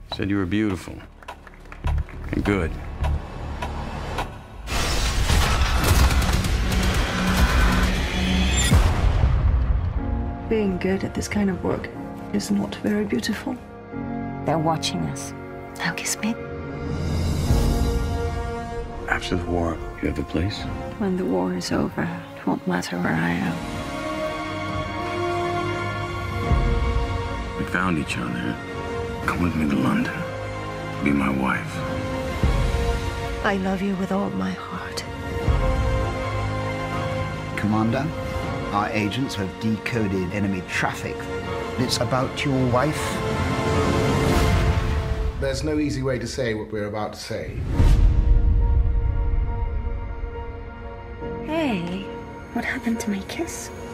Said you were beautiful. And good. Being good at this kind of work is not very beautiful. They're watching us. Now kiss me. After the war, you have a place? When the war is over, it won't matter where I am. We found each other. Come with me to London. Be my wife. I love you with all my heart. Commander, our agents have decoded enemy traffic. It's about your wife. There's no easy way to say what we're about to say. Hey, what happened to my kiss?